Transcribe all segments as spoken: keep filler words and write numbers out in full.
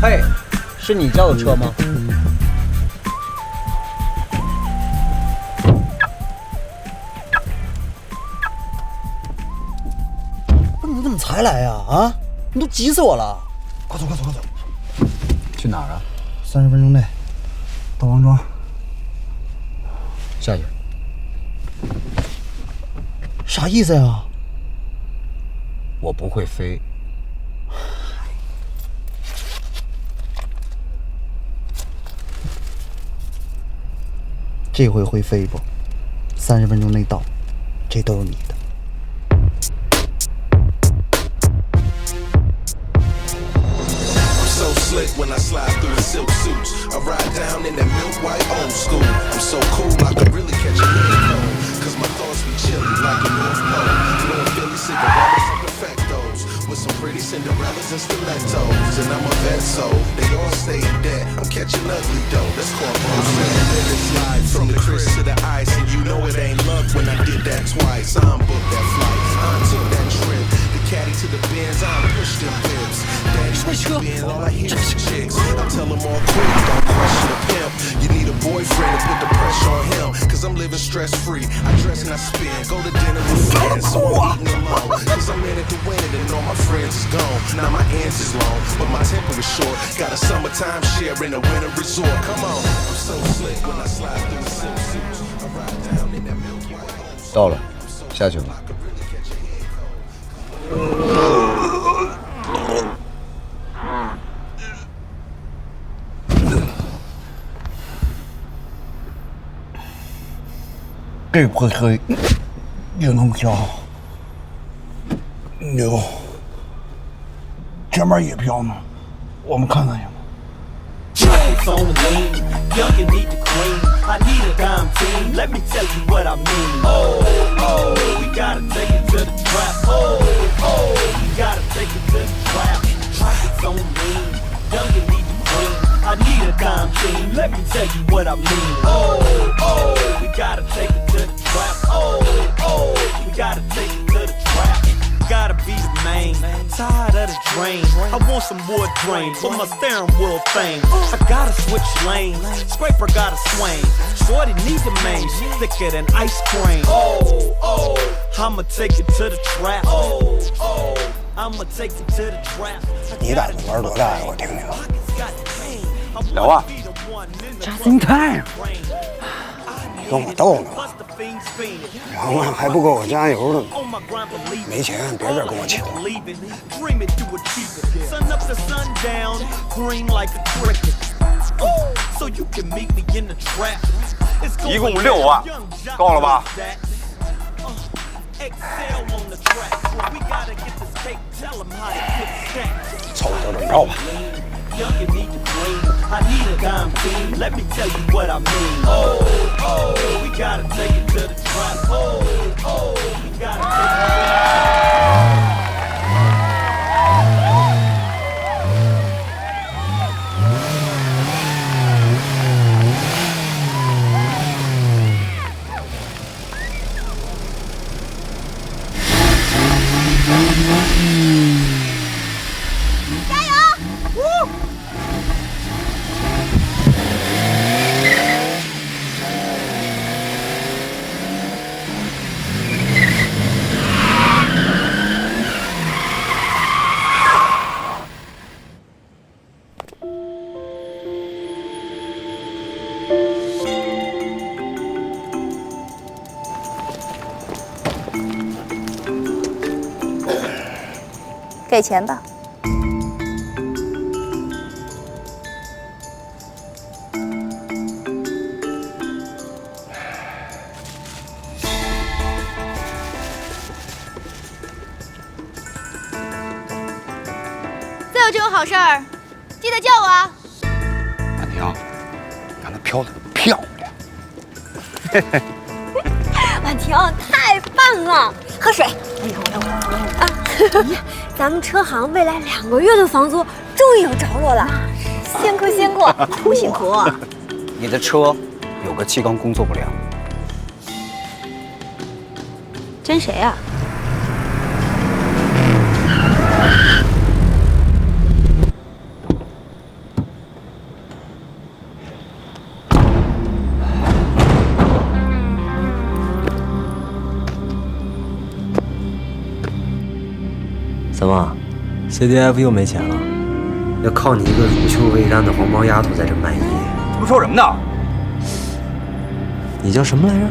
嘿，是你叫的车吗？不是你怎么才来呀？啊，你都急死我了！快走快走快走！ 去哪儿啊？ 三十分钟内到王庄。 下去。 啥意思呀？ 我不会飞。 这回会飞不？三十分钟内到，这都是你的。With some pretty Cinderellas and stilettos, and I'm a vet, so they all stay in debt. I'm catching ugly dough. That's called bullshit. Slide from the Chris to the ice, and you know it ain't luck when I did that twice. I'm booked that flight, I took that trip. The caddy to the Benz, I pushed them pips. Daddy, where you been? All I hear is chicks. I tell them all quick, don't question a pimp. You need a boyfriend to put the pressure on him, cause I'm living stress free. I dress and I spin, go to dinner with friends, so I'm eating alone. Cause I'm in it to win it, and all my friends is gone. Now my ends is long, but my temper is short. Got a summertime share in a winter resort. Come on, I'm so slick when I slide through the silk suits. I ride down in that Milky Way. 到了，下去吧。 这回黑也能飘，牛，前面也飘呢，我们看看行吗？ It's on the lean, young and need the queen. I need a dime team, let me tell you what I mean. Oh, oh, we gotta take it to the trap. Oh, oh, we gotta take it to the trap. It's on the lean, young and need the queen. I need a dime team, let me tell you what I mean. Oh, oh, we gotta take it to the trap. Oh, oh, we gotta take it to the trap. Gotta be the main, tired of the drain. I want some wood drain for my steering wheel thing. I gotta switch lanes, scraper gotta swing. Shorty need the main, she thicker than ice cream. Oh, oh, I'ma take it to the trap. Oh, oh, I'ma take it to the trap. 你胆子玩多大呀？我听听。 聊啊， 加心态啊！你跟我斗呢？两万还不够我加油的呢。没钱别这跟我求。 一共六万，够了吧？ 凑合怎么着吧。 Young and need the queen. I need a dime team. Let me tell you what I mean. Oh, oh, we gotta take it to the trap. Oh, oh, we gotta take it to the trap. 给钱吧。再有这种好事儿，记得叫我啊。 婉婷，让她飘得漂亮。嘿嘿。 婉婷，太棒了！喝水。哎呦，等会儿啊！咱们车行未来两个月的房租终于有着落了，辛苦辛苦，不辛苦。 你的车有个气缸工作不良， 真谁啊？ 怎么 ，C D F 又没钱了？要靠你一个乳臭未干的黄毛丫头在这卖艺？ 他们说什么呢？ 你叫什么来着？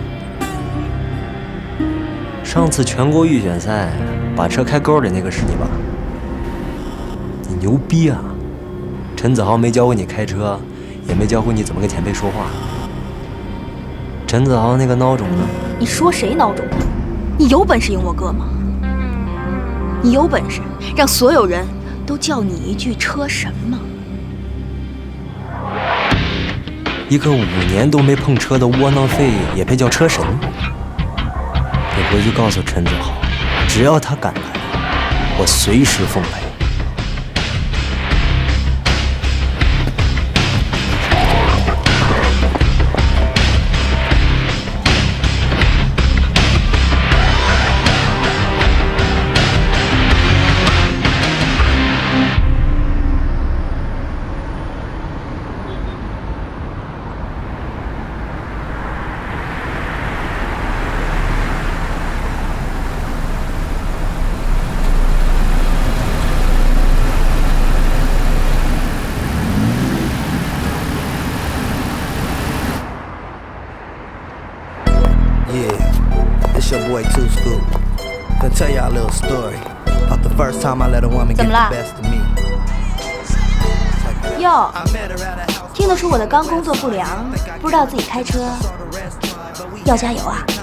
上次全国预选赛把车开沟里那个是你吧？你牛逼啊！陈子豪没教过你开车，也没教过你怎么跟前辈说话。陈子豪那个孬种呢？ 你说谁孬种？你有本事赢我哥吗？你有本事让所有人都叫你一句车神吗？ 一个五年都没碰车的窝囊废也配叫车神？你回去告诉陈子豪，只要他敢来，我随时奉陪。 Your boy Two Scoop. Gonna tell y'all a little story about the first time I let a woman get the best of me. 哟，听得出我的刚工作不良，不知道自己开车，要加油啊！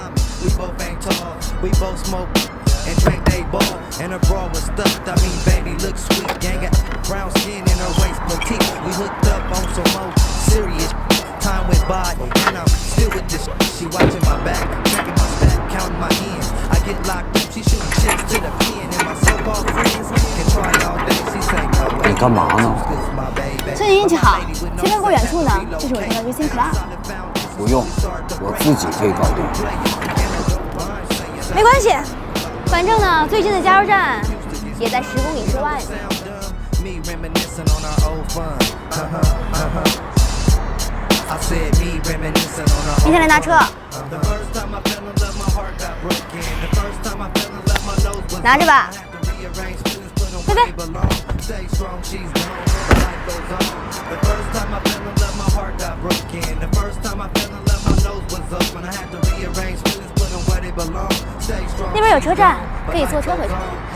And drink they ball, and her bra was stuffed. I mean, baby looks sweet. Gang got brown skin and her waist petite. We hooked up on some more serious. Time went by, and I'm still with this. She watching my back, checking my stack, counting my ends. I get locked up, she shooting chicks to the pen, and my so-called friends can try all day. She say no way. 你干嘛呢？ 最近运气好，前面过远处呢，这是我这个 Racing Club。 不用，我自己可以搞定。 没关系。 反正呢，最近的加油站也在十公里之外呢。你先来拿车，拿着吧，菲菲。那边有车站，可以坐车回去。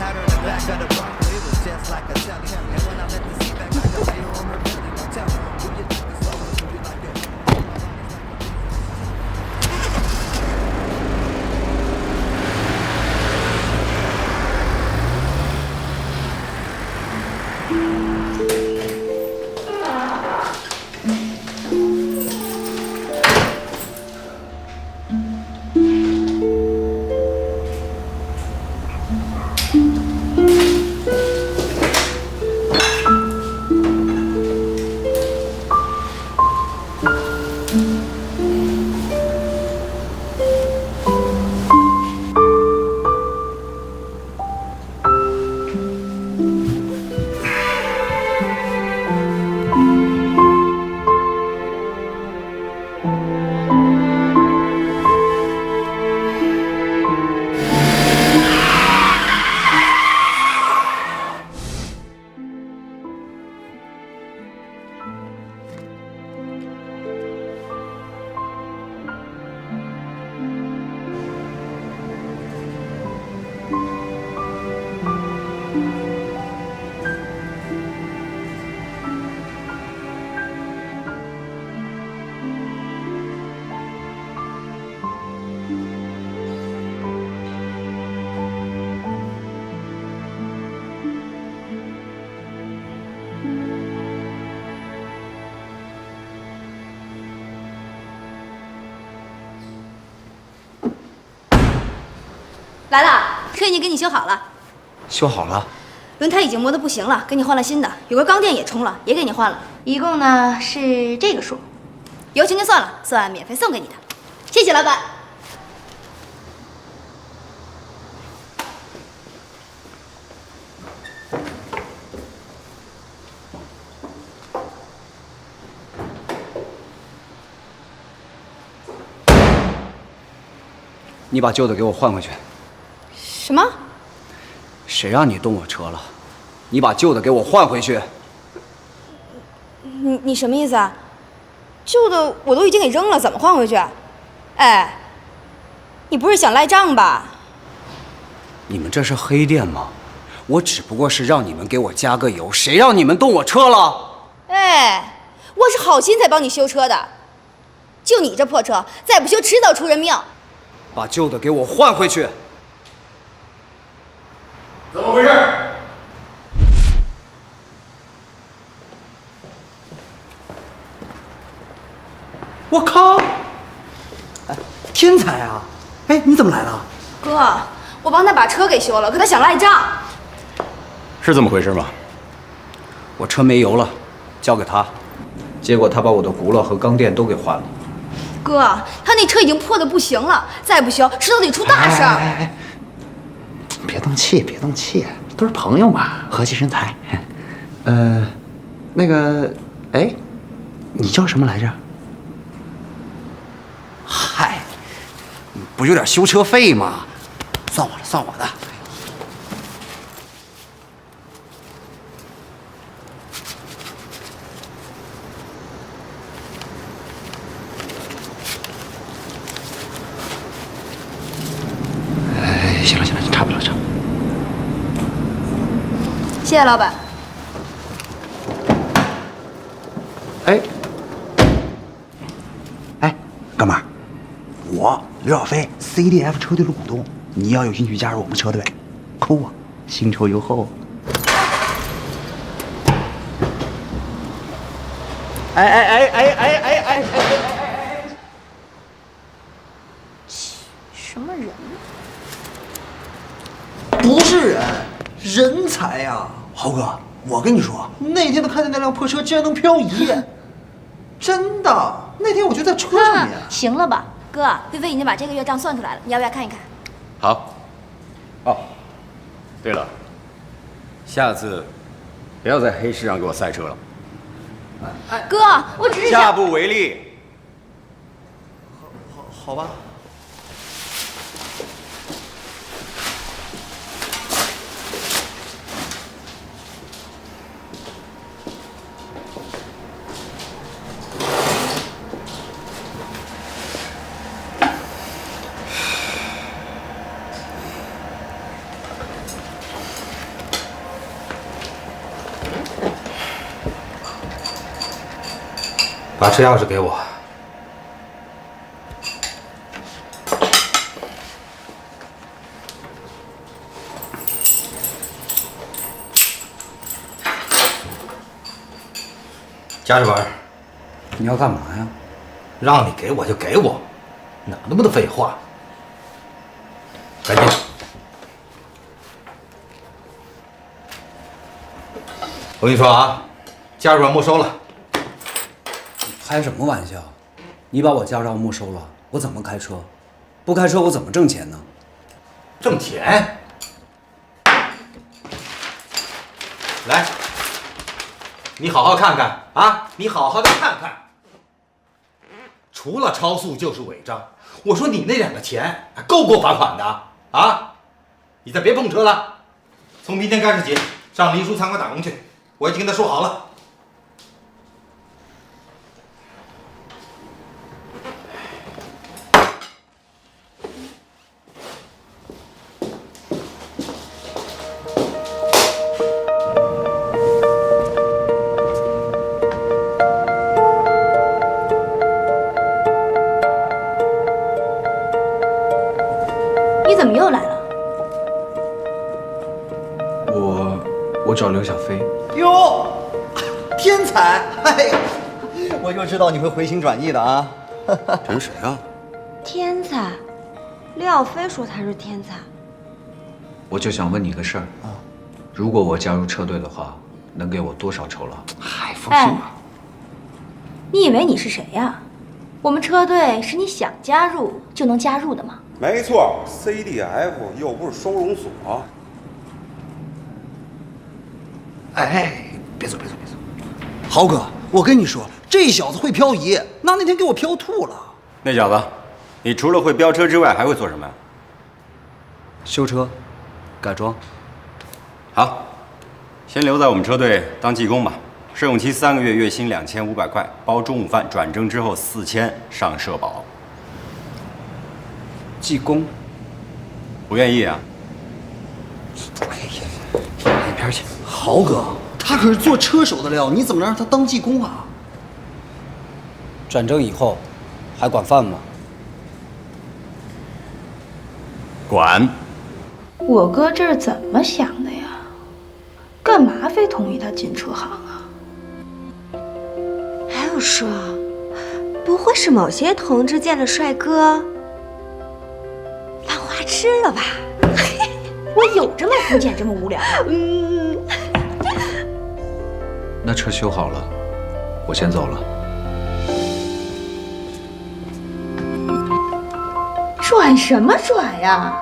来了，车已经给你修好了。 修好了。 轮胎已经磨得不行了，给你换了新的。有根钢垫也冲了，也给你换了。一共呢是这个数，油钱就算了，算免费送给你的。谢谢老板。 你把旧的给我换回去。 什么？ 谁让你动我车了？你把旧的给我换回去。 你你什么意思啊？旧的我都已经给扔了，怎么换回去？哎，你不是想赖账吧？ 你们这是黑店吗？我只不过是让你们给我加个油，谁让你们动我车了？ 哎，我是好心才帮你修车的，就你这破车，再不修迟早出人命。 把旧的给我换回去。 怎么回事？ 我靠！哎，天才啊！哎，你怎么来了？ 哥，我帮他把车给修了，可他想赖账。 是这么回事吗？ 我车没油了，交给他，结果他把我的轱辘和钢垫都给换了。 哥，他那车已经破的不行了，再不修，迟早得出大事儿。 哎哎哎，别动气，别动气，都是朋友嘛，和气生财。呃，那个，哎，你叫什么来着？ 嗨，不有点修车费吗？ 算我的，算我的。哎，行了行了，差不多了，差不多了。 谢谢老板。 哎，哎，哥们儿，我刘小飞 C D F 车队的股东，你要有兴趣加入我们车队，扣我，薪酬优厚。哎哎哎哎哎哎哎哎哎！ 什么人？ 不是人，人才呀！豪哥，我跟你说，那天他开的那辆破车竟然能漂移，真的。那天我就在车上面。 行了吧，哥，菲菲已经把这个月账算出来了，你要不要看一看？ 好。哦，对了，下次不要在黑市上给我赛车了。 哥，我只是下想…… 不为例。 好吧。 把车钥匙给我。 家世文，你要干嘛呀？让你给我就给我，哪那么多废话？赶紧！我跟你说啊，驾驶本没收了。 开什么玩笑？你把我驾照没收了，我怎么开车？不开车我怎么挣钱呢？ 挣钱？来，你好好看看啊！你好好的看看，除了超速就是违章。我说你那两个钱够不够罚款的啊？你再别碰车了，从明天开始起上林叔餐馆打工去，我已经跟他说好了。 你怎么又来了？ 我我找刘小飞。 哟，天才！哎呀，我就知道你会回心转意的啊！ 这是谁啊？ 天才，刘小飞说他是天才。 我就想问你个事儿啊，如果我加入车队的话，能给我多少酬劳？ 嗨，放心吧。 你以为你是谁呀？我们车队是你想加入就能加入的吗？ 没错 ，C D F 又不是收容所。 哎，别走，别走，别走！豪哥，我跟你说，这小子会漂移，那那天给我漂吐了。 那小子，你除了会飙车之外，还会做什么呀？ 修车，改装。 好，先留在我们车队当技工吧。试用期三个月，月薪两千五百块，包中午饭，转正之后四千上社保。 技工？ 不愿意啊？ 一边去。 豪哥，他可是做车手的料，你怎么能让他当技工啊？ 转正以后，还管饭吗？ 管。 我哥这是怎么想的呀？干嘛非同意他进车行啊？ 还有说，不会是某些同志见了帅哥犯花痴了吧？ 我有这么肤浅，这么无聊？ 嗯。 那车修好了，我先走了。 转什么转呀？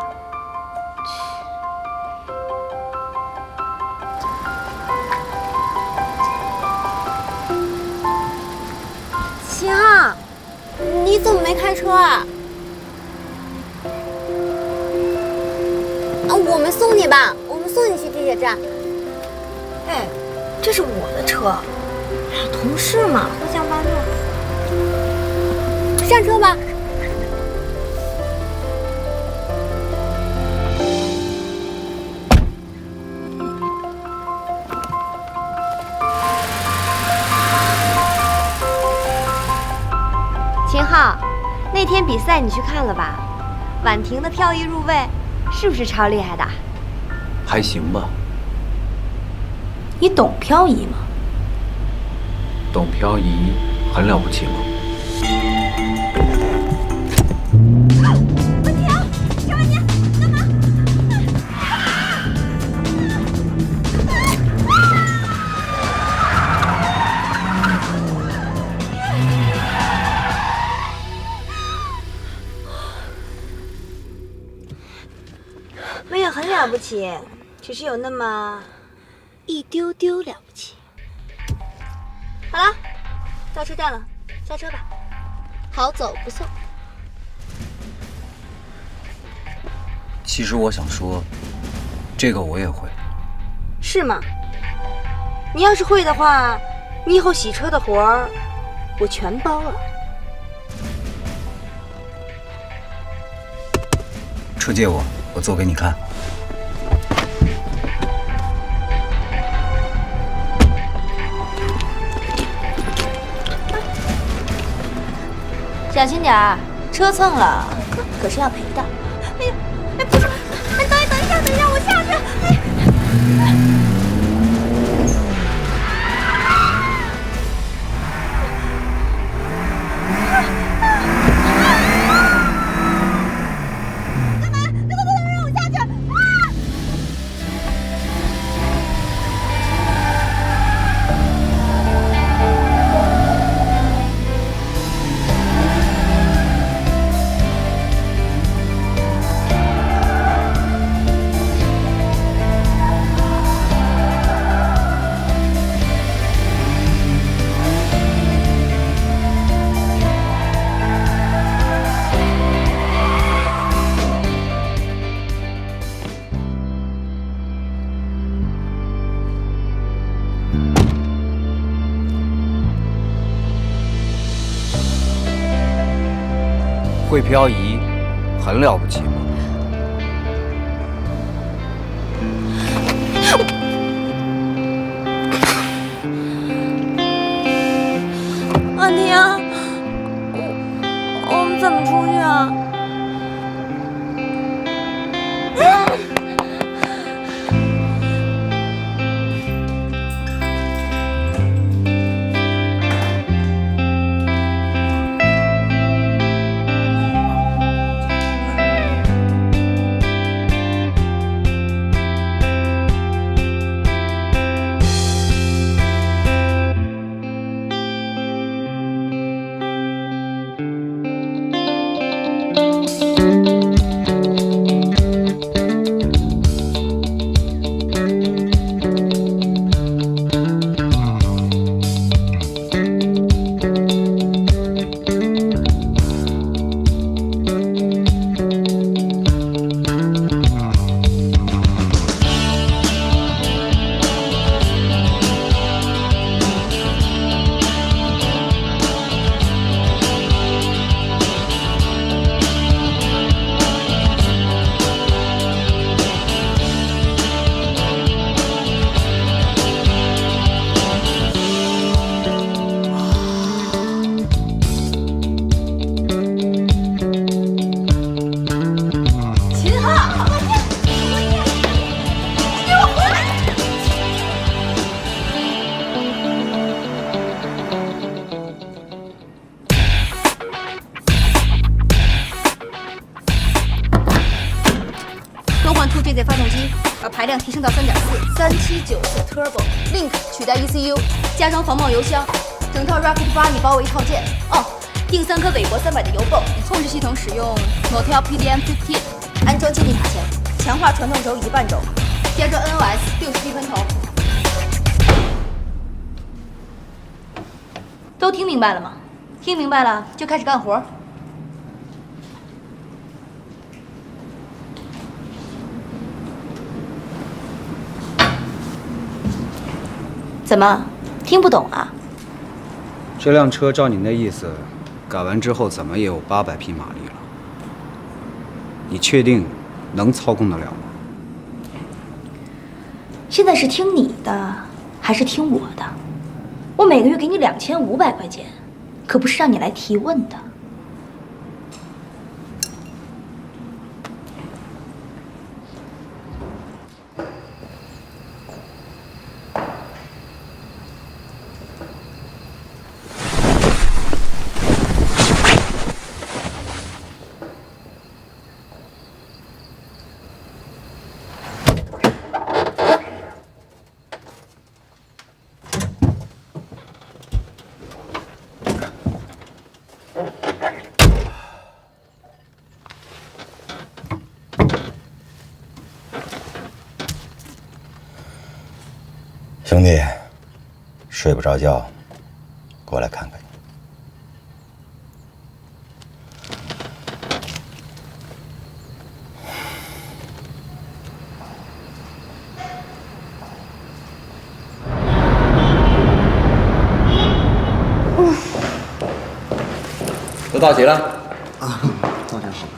秦昊，你怎么没开车啊？啊，我们送你吧，我们送你去地铁站。哎，这是我的车，同事嘛，互相帮助。上车吧。秦昊，那天比赛你去看了吧？婉婷的漂移入位，是不是超厉害的？ 还行吧。 你懂漂移吗？ 懂漂移很了不起吗？ 婉婷，小婉婷，干嘛？没有很了不起，只是有那么一丢丢了不起。好了，到车站了，下车吧。好走不送。 其实我想说，这个我也会。 是吗？你要是会的话，你以后洗车的活儿我全包了。 车借我，我做给你看。 小心点儿，车蹭了可是要赔的。 哎呀，哎不是，哎等等一下，等一下，我下去。哎。 会漂移很了不起吗？ 婉婷，我我们怎么出去啊？ 升到三点四，三七九四 Turbo，Link 取代 E C U， 加装防冒油箱，整套 Rocket Bunny 包围套件。哦，订三颗韦伯三百的油泵，控制系统使用 Motel P D M 十五， 安装接地塔钳，强化传动轴以及半轴，加装 N O S 六十 P 喷头。都听明白了吗？听明白了就开始干活。怎么，听不懂啊？ 这辆车照你那意思，改完之后怎么也有八百匹马力了。你确定能操控得了吗？ 现在是听你的还是听我的？我每个月给你两千五百块钱，可不是让你来提问的。 兄弟，睡不着觉，过来看看你。 都到齐了啊，大家好。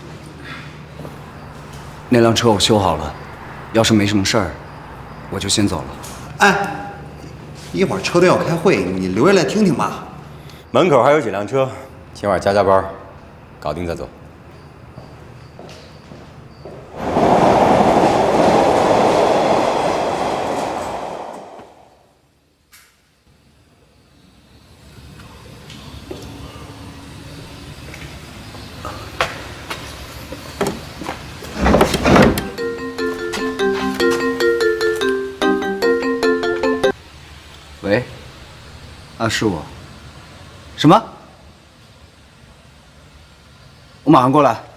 那辆车我修好了，要是没什么事儿，我就先走了。 哎，一会儿车队要开会，你留下来听听吧。 门口还有几辆车，今晚加加班，搞定再走。 喂，啊，是我。什么？我马上过来。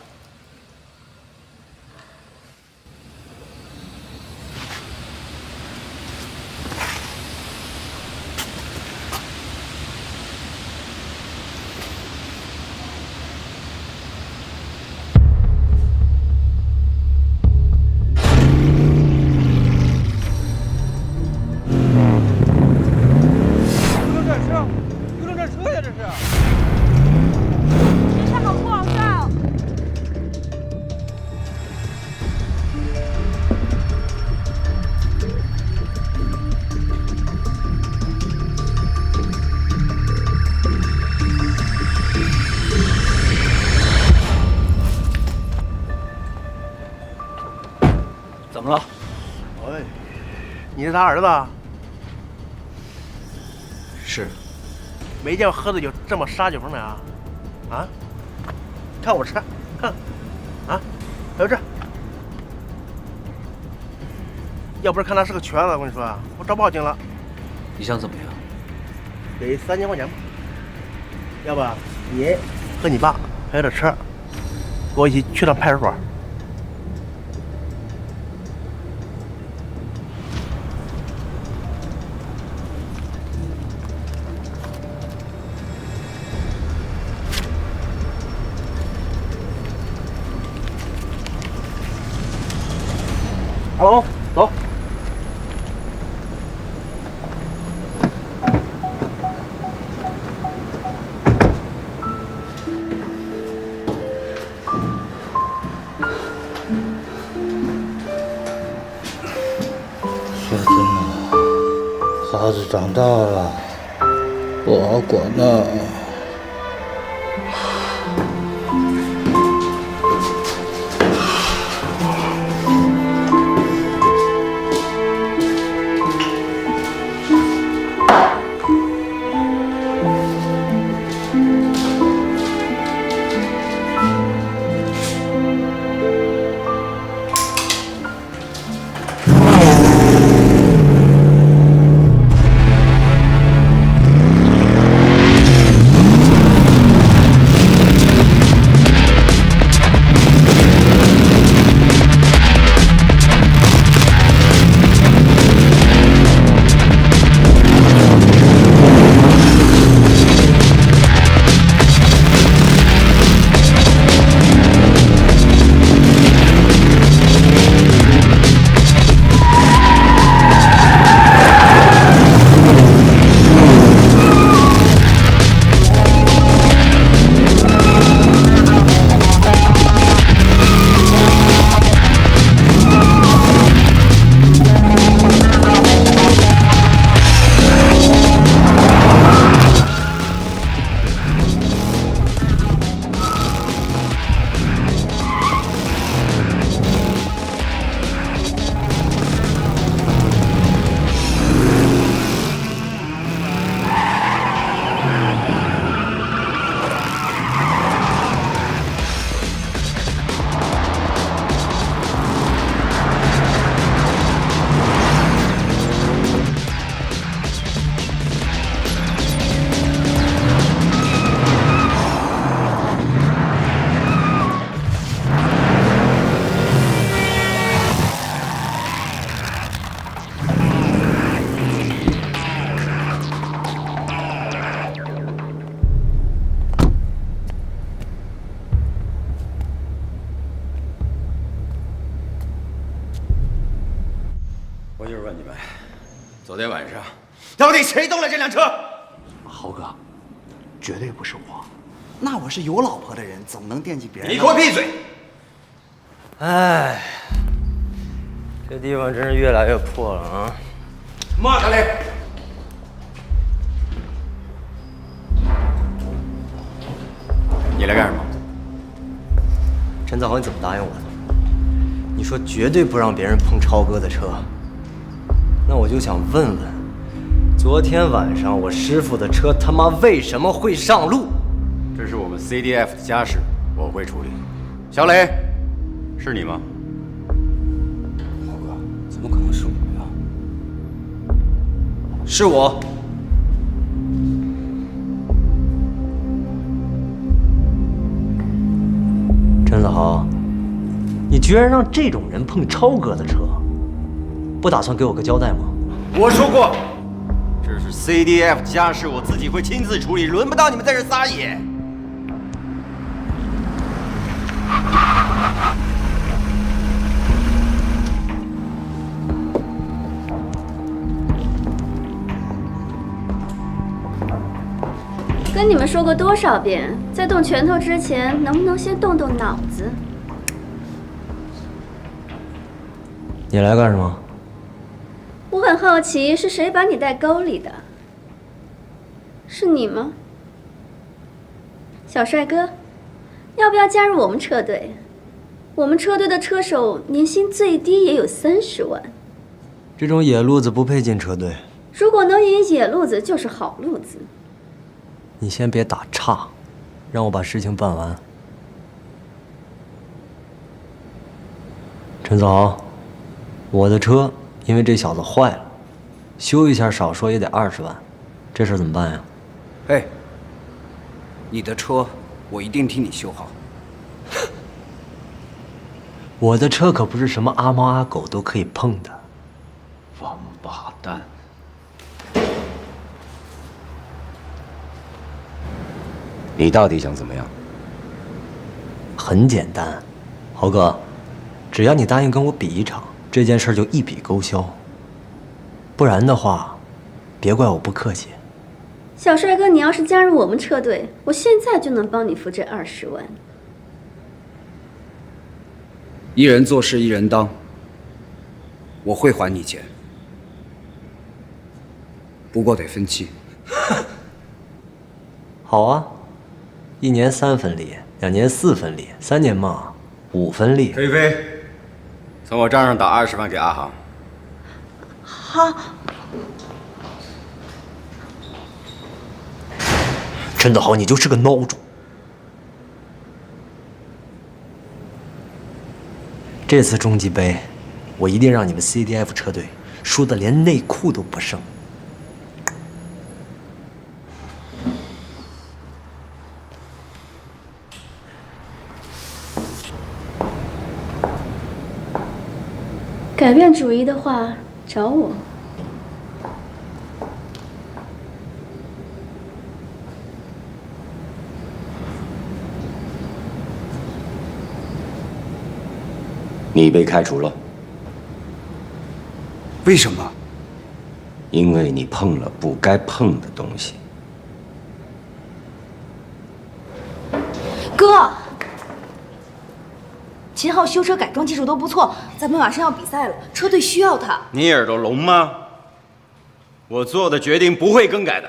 怎么了？ 哎，你是他儿子？ 是。 没见过喝醉酒这么杀酒疯的啊！啊！看我车，看，啊，还有这，要不是看他是个瘸子，我跟你说啊，我早报警了。 你想怎么样？ 给三千块钱吧。要不你和你爸还有这车，跟我一起去趟派出所。阿龙，走。 学子们，孩子长大了，不好管呢。 了你们！昨天晚上，到底谁动了这辆车？ 豪哥，绝对不是我。那我是有老婆的人，怎么能惦记别人？ 你给我闭嘴！ 哎，这地方真是越来越破了啊！ 骂他嘞！你来干什么？ 陈子豪，你怎么答应我的？你说绝对不让别人碰超哥的车。那我就想问问，昨天晚上我师傅的车他妈为什么会上路？ 这是我们 C D F 的家事，我会处理。小磊，是你吗？ 豪哥，怎么可能是我呀？是我。 陈子豪，你居然让这种人碰超哥的车，不打算给我个交代吗？ 我说过，这是 C D F 家事，我自己会亲自处理，轮不到你们在这撒野。 跟你们说过多少遍，在动拳头之前，能不能先动动脑子？ 你来干什么？ 我很好奇，是谁把你带沟里的？是你吗？小帅哥，要不要加入我们车队？我们车队的车手年薪最低也有三十万。 这种野路子不配进车队。 如果能赢野路子，就是好路子。 你先别打岔，让我把事情办完。陈子豪，我的车因为这小子坏了，修一下少说也得二十万，这事儿怎么办呀？ 哎，你的车我一定替你修好。 我的车可不是什么阿猫阿狗都可以碰的。 王八蛋！ 你到底想怎么样？ 很简单，豪哥，只要你答应跟我比一场，这件事就一笔勾销。不然的话，别怪我不客气。 小帅哥，你要是加入我们车队，我现在就能帮你付这二十万。 一人做事一人当，我会还你钱，不过得分期。 好啊，一年三分利，两年四分利，三年嘛五分利。 飞飞，从我账上打二十万给阿航。 好。 陈子豪，你就是个孬种。这次中级杯，我一定让你们 C D F 车队输得连内裤都不剩。 改变主意的话，找我。 你被开除了。 为什么？ 因为你碰了不该碰的东西。 哥，秦昊修车改装技术都不错，咱们马上要比赛了，车队需要他。 你耳朵聋吗？我做的决定不会更改的。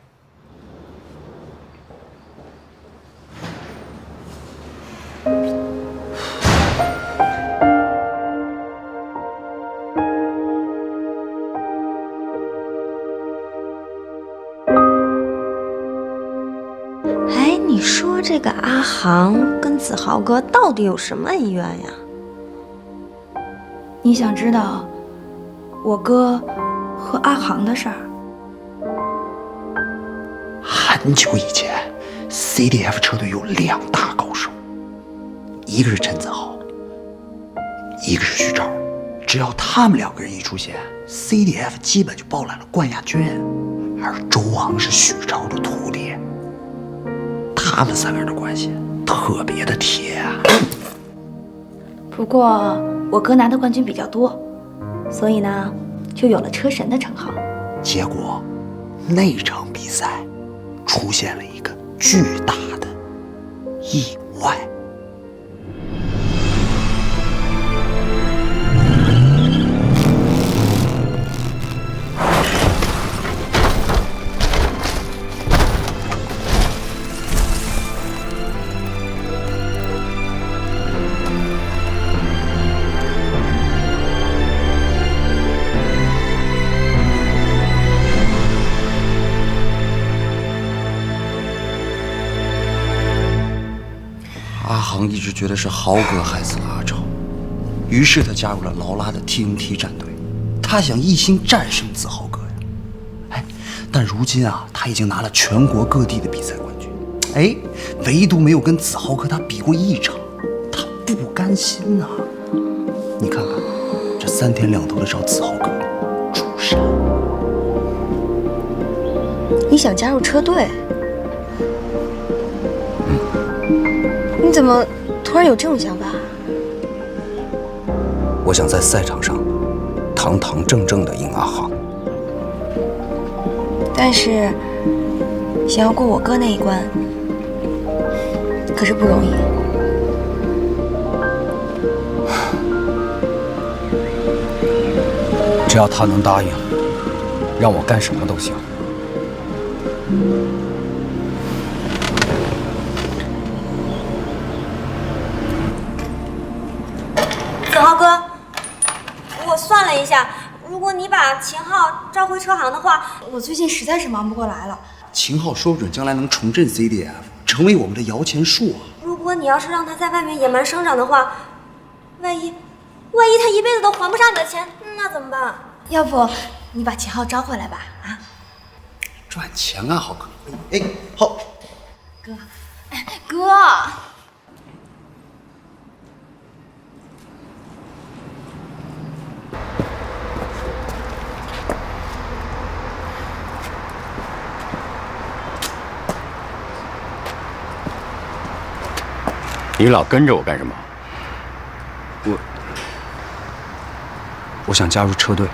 你说这个阿航跟子豪哥到底有什么恩怨呀？ 你想知道我哥和阿航的事儿？ 很久以前 ，C D F 车队有两大高手，一个是陈子豪，一个是徐钊。只要他们两个人一出现 ，C D F 基本就包揽了冠亚军。而周昂是许钊的徒弟。他们三个人的关系特别的铁啊。 不过我哥拿的冠军比较多，所以呢， 就有了车神的称号。 结果，那场比赛出现了一个巨大的意外。阿航一直觉得是豪哥害死了阿超，于是他加入了劳拉的 T N T 战队，他想一心战胜子豪哥呀。哎，但如今啊，他已经拿了全国各地的比赛冠军，哎，唯独没有跟子豪哥他比过一场，他不甘心呐、啊。你看看，这三天两头的找子豪哥出山。 你想加入车队？你怎么突然有这种想法？ 我想在赛场上堂堂正正的赢阿航， 但是想要过我哥那一关，可是不容易。 只要他能答应，让我干什么都行。 子豪哥，我算了一下，如果你把秦昊召回车行的话，我最近实在是忙不过来了。 秦昊说不准将来能重振 C D F， 成为我们的摇钱树啊！ 如果你要是让他在外面野蛮生长的话，万一万一他一辈子都还不上你的钱，那怎么办？要不你把秦昊招回来吧？啊， 赚钱啊，浩哥！哎，浩哥，哎，哥。 你老跟着我干什么？ 我我想加入车队。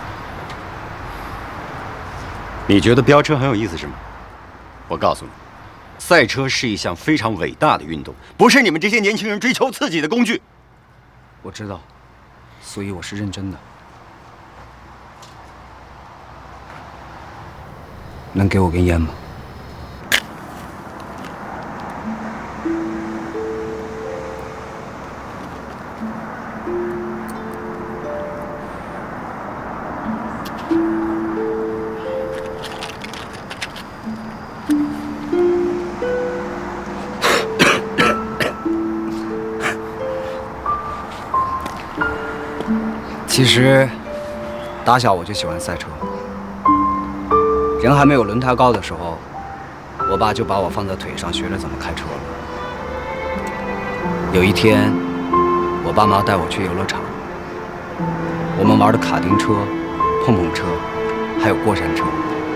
你觉得飙车很有意思是吗？我告诉你，赛车是一项非常伟大的运动，不是你们这些年轻人追求刺激的工具。 我知道，所以我是认真的。能给我根烟吗？其实，打小我就喜欢赛车。人还没有轮胎高的时候，我爸就把我放在腿上学着怎么开车了。有一天，我爸妈带我去游乐场，我们玩的卡丁车、碰碰车，还有过山车。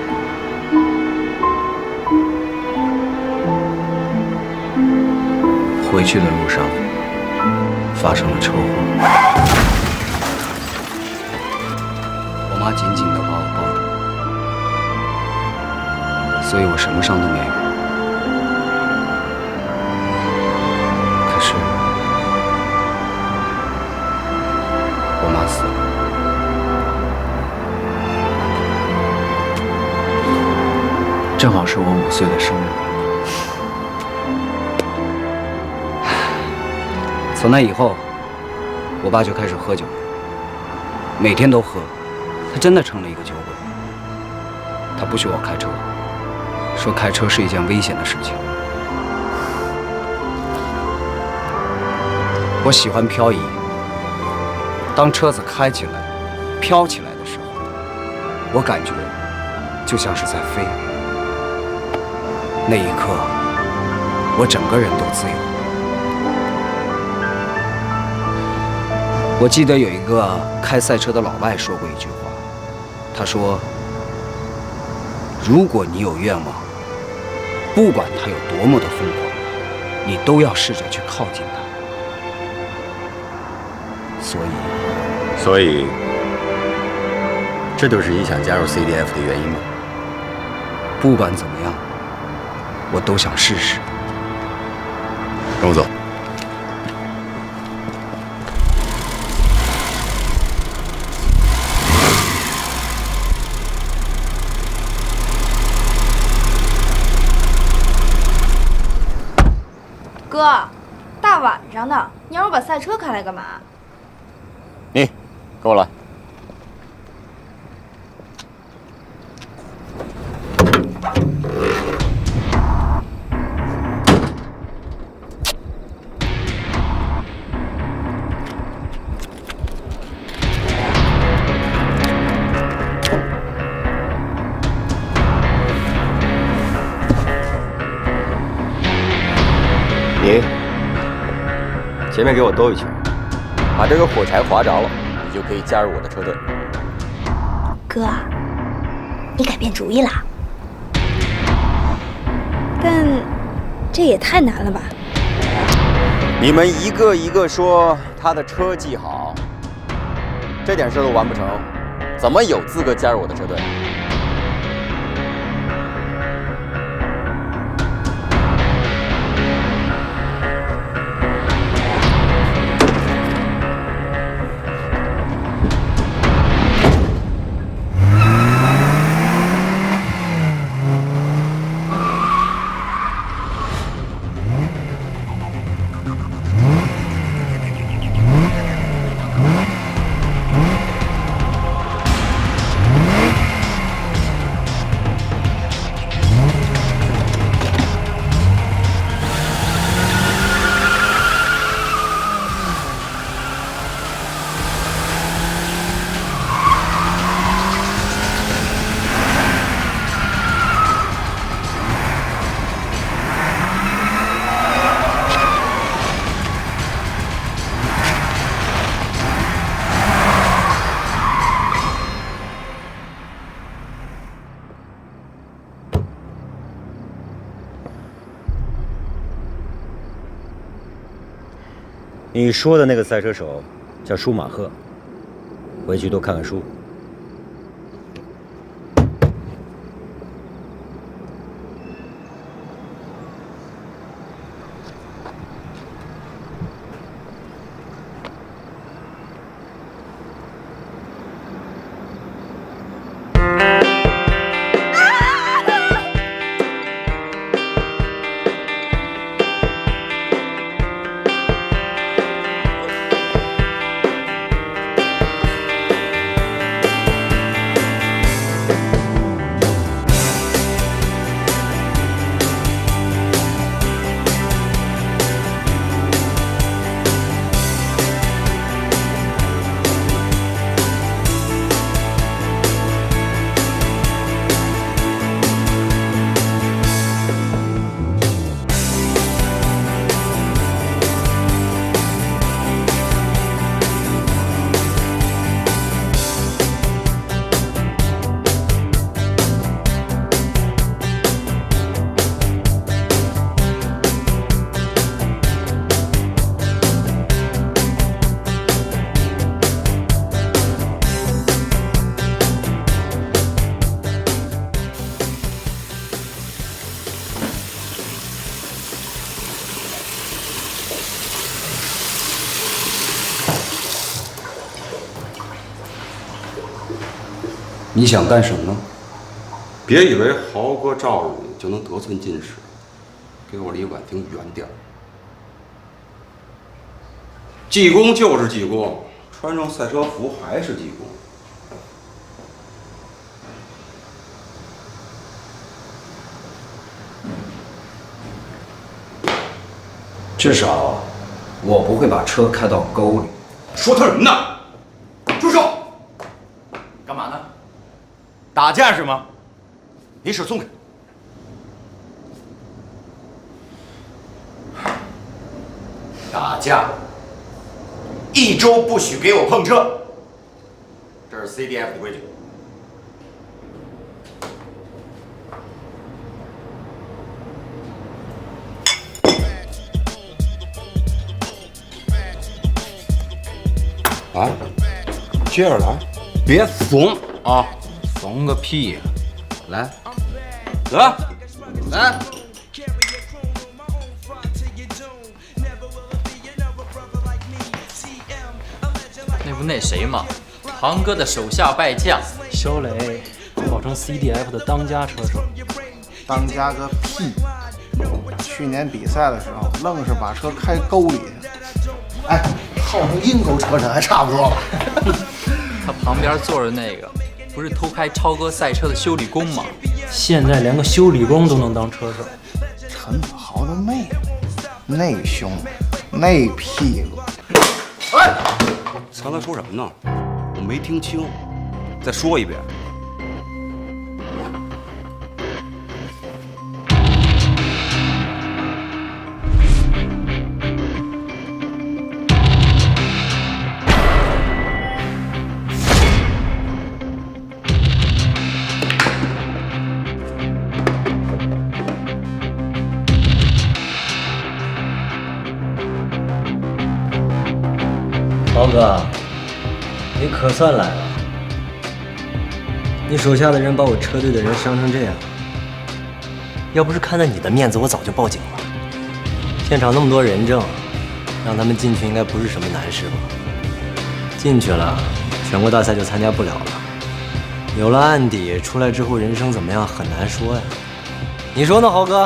回去的路上，发生了车祸。我妈紧紧地把我抱住，所以我什么伤都没有。可是，我妈死了。 正好是我五岁的生日。 从那以后，我爸就开始喝酒了，每天都喝。他真的成了一个酒鬼。他不许我开车，说开车是一件危险的事情。我喜欢漂移，当车子开起来、飘起来的时候，我感觉就像是在飞。那一刻，我整个人都自由。我记得有一个开赛车的老外说过一句话。他说：“如果你有愿望，不管它有多么的疯狂，你都要试着去靠近它。”所以， 所以， 这就是你想加入 C D F 的原因吗？ 不管怎么样，我都想试试。 跟我走。 哥，大晚上的，你让我把赛车开来干嘛？ 你，跟我来。你前面给我兜一圈，把这个火柴划着了，你就可以加入我的车队。 哥，你改变主意啦？但这也太难了吧？ 你们一个一个说他的车技好，这点事都完不成，怎么有资格加入我的车队？你说的那个赛车手叫舒马赫，回去多看看书。 你想干什么呢？ 别以为豪哥罩着你就能得寸进尺，给我离婉婷远点儿。技工就是技工，穿上赛车服还是技工。 至少，我不会把车开到沟里。 说他什么呢？住手！干嘛呢？打架是吗？你手松开！打架，一周不许给我碰车，这是 C D F 的规矩。 来，接着来，别怂。 啊，怂个屁！来， 得， 来。那不那谁吗？堂哥的手下败将小磊，号称 C D F 的当家车手。 当家个屁！去年比赛的时候，愣是把车开沟里去。哎，号称阴沟车神还差不多吧？ 他旁边坐着那个，不是偷开超哥赛车的修理工吗？ 现在连个修理工都能当车手。 陈子豪的妹妹，那胸，那屁股。 哎，刚才说什么呢？我没听清，再说一遍。 豪哥，你可算来了！你手下的人把我车队的人伤成这样，要不是看在你的面子，我早就报警了。现场那么多人证，让他们进去应该不是什么难事吧？进去了，全国大赛就参加不了了。有了案底，出来之后人生怎么样很难说呀。你说呢，豪哥？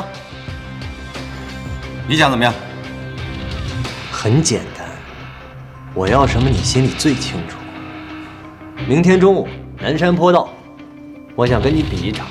你想怎么样？ 很简单。我要什么你心里最清楚。明天中午南山坡道，我想跟你比一场。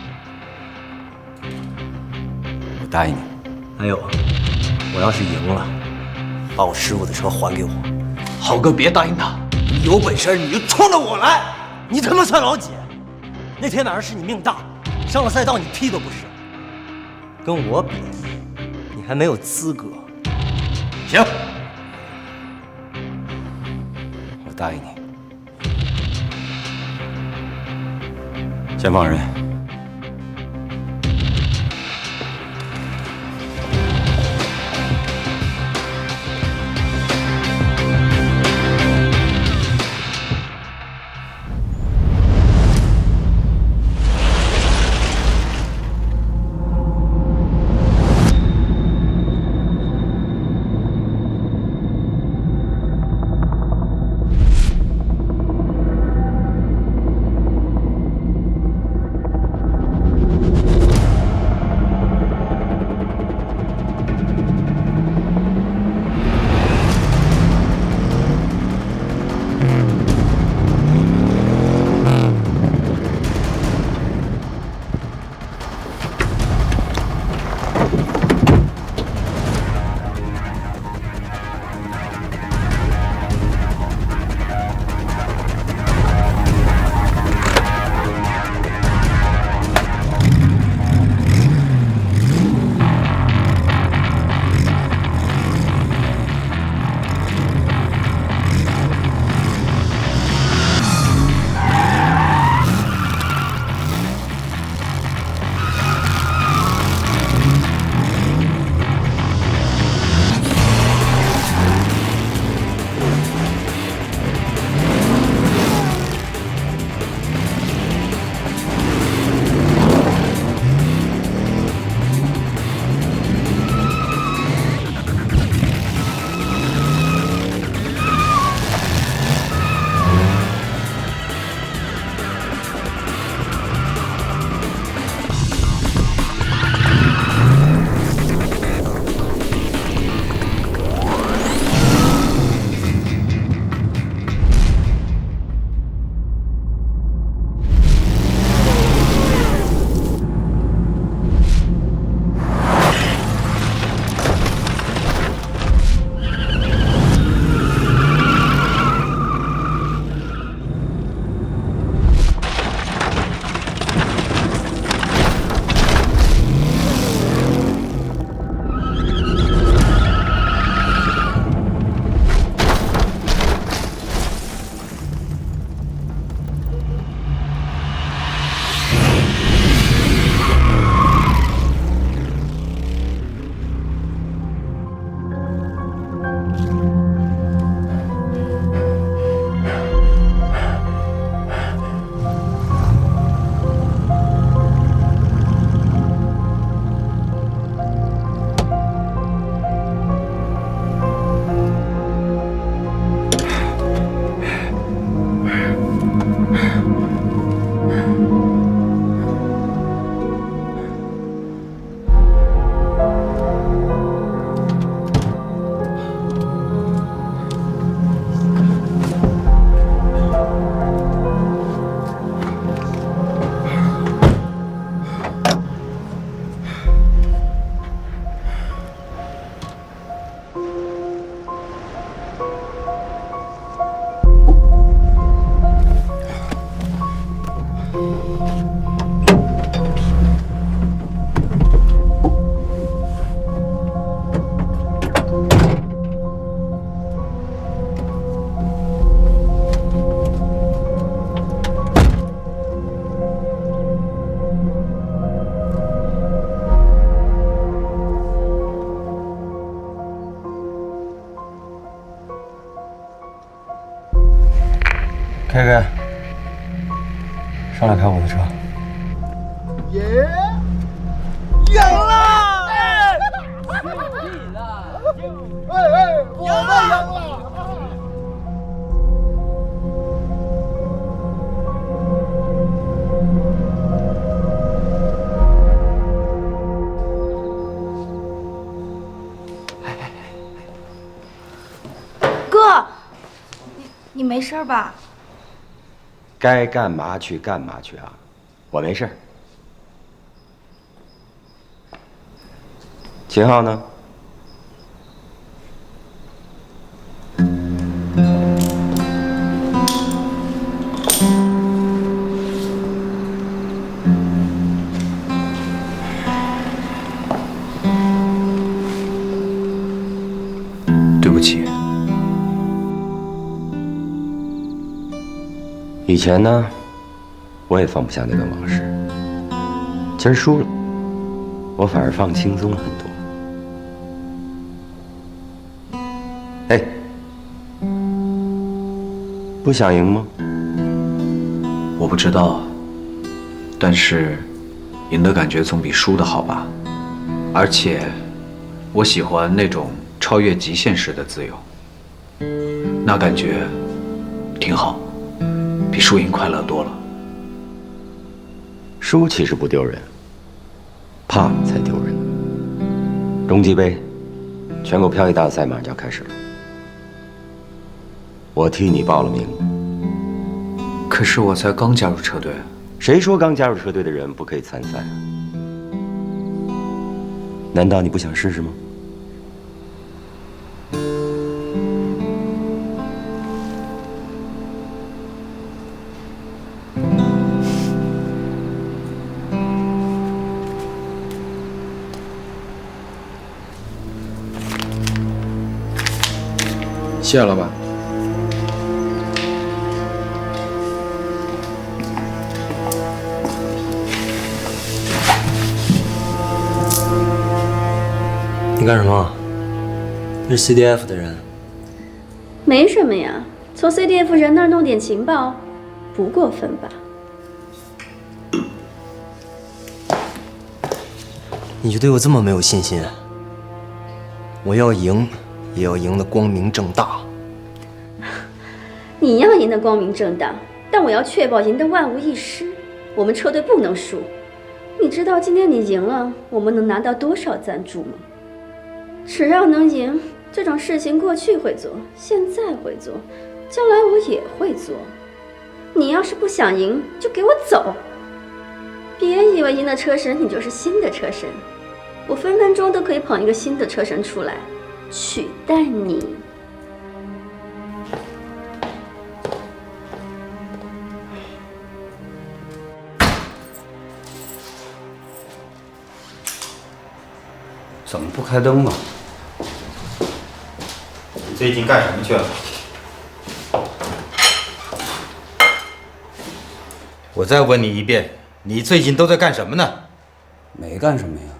我答应你。 还有，我要是赢了，把我师傅的车还给我。 豪哥，别答应他，你有本事你就冲着我来！ 你他妈算老几？那天晚上是你命大，上了赛道你屁都不是。跟我比，你还没有资格。 行。我答应你，先放人。 K K， 上来开我的车。 耶，赢了！哎，哎哎，我们赢了！ 哥，你你没事吧？ 该干嘛去干嘛去啊！我没事。秦昊呢？ 对不起。 以前呢，我也放不下那段往事。今儿输了，我反而放轻松了很多。哎，不想赢吗？ 我不知道，但是赢的感觉总比输的好吧。而且，我喜欢那种超越极限时的自由，那感觉挺好。比输赢快乐多了。 输其实不丢人，怕才丢人。中级杯，全国漂移大赛马上就要开始了，我替你报了名。 可是我才刚加入车队。 谁说刚加入车队的人不可以参赛？难道你不想试试吗？ 谢了吧。 你干什么？那是 C D F 的人。 没什么呀，从 C D F 人那儿弄点情报，不过分吧？ 你就对我这么没有信心？我要赢，也要赢得光明正大。 你要赢得光明正大，但我要确保赢得万无一失。我们车队不能输。你知道今天你赢了，我们能拿到多少赞助吗？只要能赢，这种事情过去会做，现在会做，将来我也会做。你要是不想赢，就给我走。别以为赢了车神，你就是新的车神。我分分钟都可以捧一个新的车神出来，取代你。 怎么不开灯呢？ 你最近干什么去了？我再问你一遍，你最近都在干什么呢？ 没干什么呀。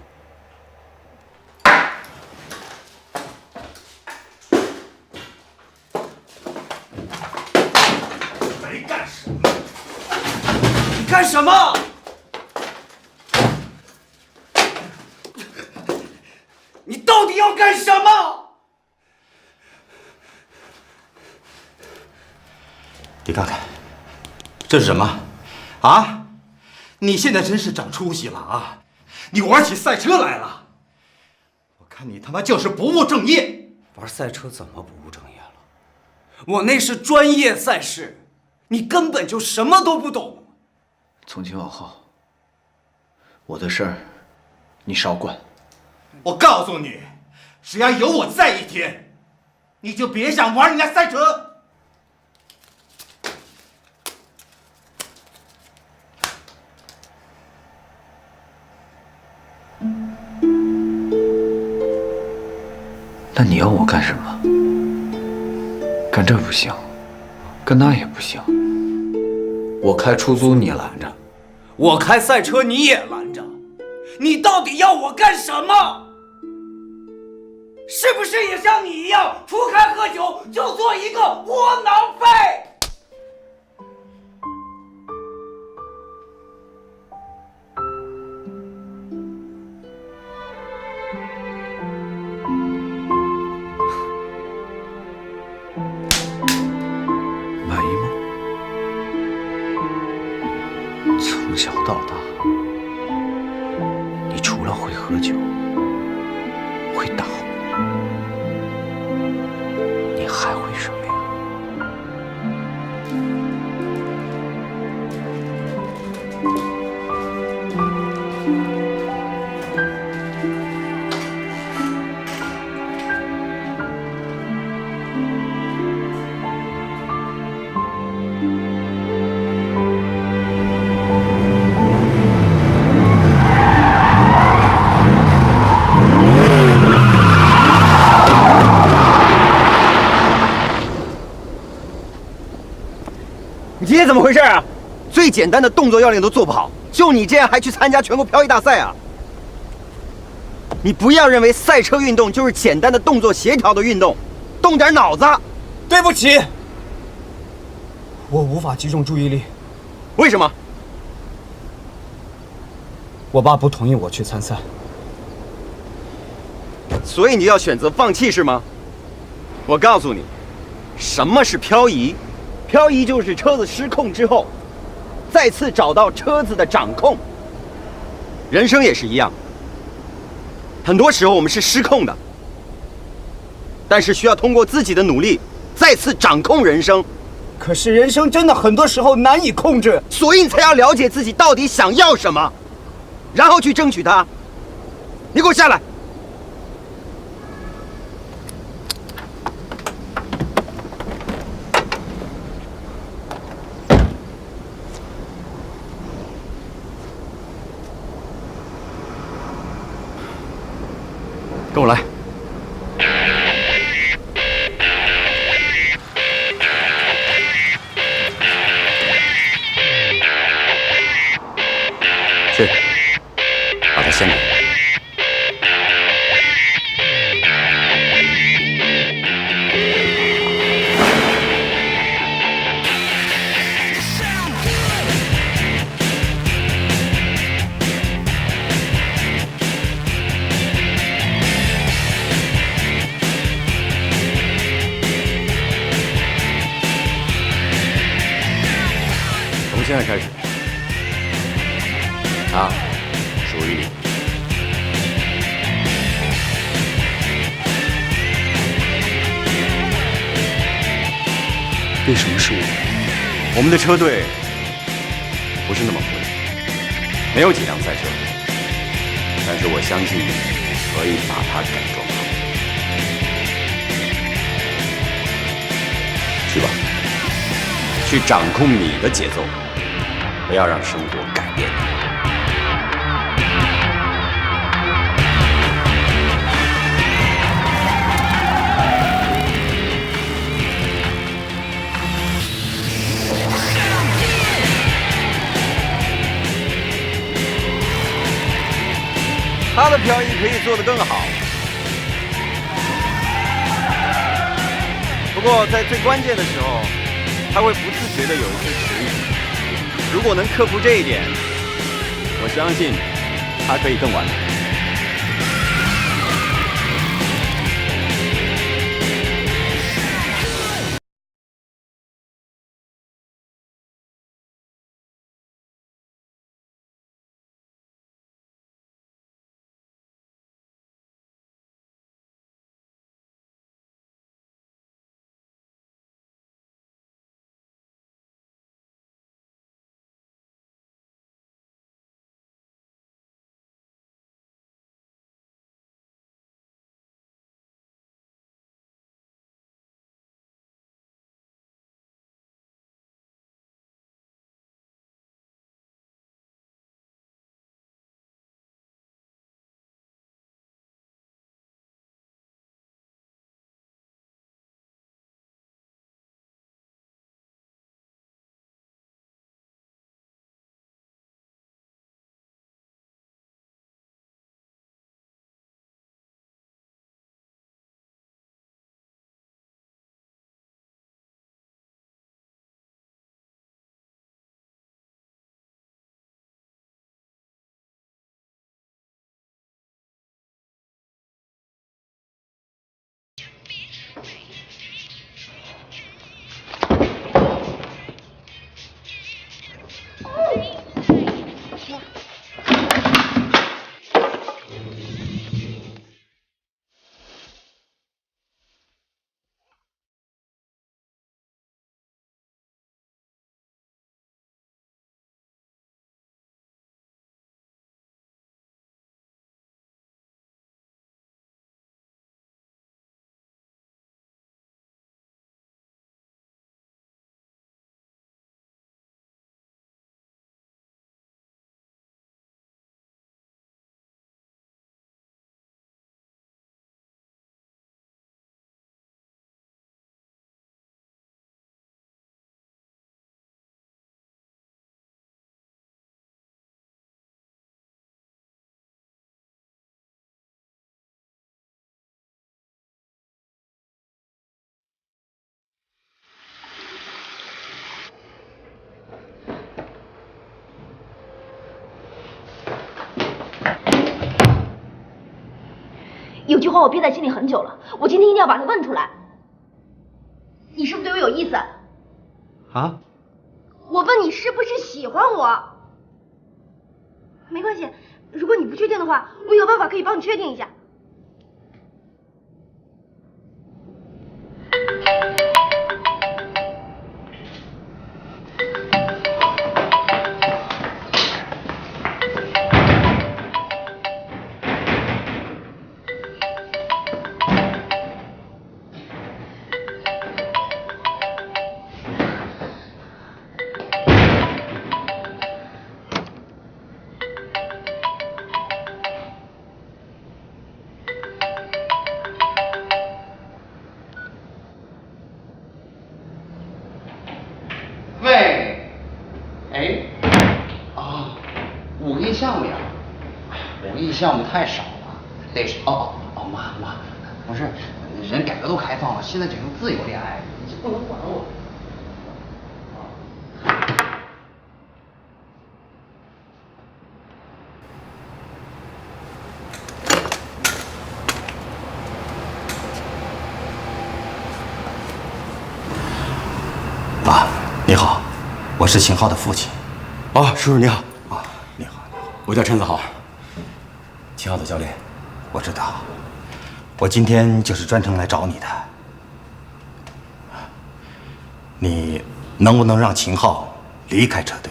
没干什么？你干什么？你到底要干什么？你看看，这是什么？啊！你现在真是长出息了啊！你玩起赛车来了！我看你他妈就是不务正业！ 玩赛车怎么不务正业了？我那是专业赛事，你根本就什么都不懂。从今往后，我的事儿你少管。 我告诉你，只要有我在一天，你就别想玩人家赛车。 那你要我干什么？干这不行，干那也不行。我开出租你拦着，我开赛车你也拦着，你到底要我干什么？是不是也像你一样，除开喝酒就做一个窝囊废？满意吗？从小到大，你除了会喝酒，会打呼，你还会什么呀？ 你今天怎么回事啊？最简单的动作要领都做不好，就你这样还去参加全国漂移大赛啊？你不要认为赛车运动就是简单的动作协调的运动，动点脑子。 对不起，我无法集中注意力。 为什么？ 我爸不同意我去参赛。 所以你要选择放弃是吗？我告诉你，什么是漂移？漂移就是车子失控之后，再次找到车子的掌控。人生也是一样，很多时候我们是失控的，但是需要通过自己的努力，再次掌控人生。 可是人生真的很多时候难以控制， 所以你才要了解自己到底想要什么，然后去争取它。你给我下来！跟我来。去，把它掀开。从现在开始，它属于你。 为什么是我？ 我们的车队不是那么会，没有几辆赛车，但是我相信你可以把它改装好。去吧，去掌控你的节奏，不要让生活改变你。他的漂移可以做得更好，不过在最关键的时候，他会不自觉地有一些迟疑。如果能克服这一点，我相信他可以更完美。 有句话我憋在心里很久了，我今天一定要把它问出来。你是不是对我有意思？ 啊？ 我问你是不是喜欢我？没关系，如果你不确定的话，我有办法可以帮你确定一下。 喂，哎，啊，五个亿项目呀，五个亿项目太少了，得是哦哦哦妈妈，不是，人改革都开放了，现在讲究自由恋爱，你不能管我。 爸，你好，我是秦昊的父亲。 哦，叔叔你好。 啊，你好，我叫陈子豪，秦昊的教练。我知道，我今天就是专程来找你的。你能不能让秦昊离开车队？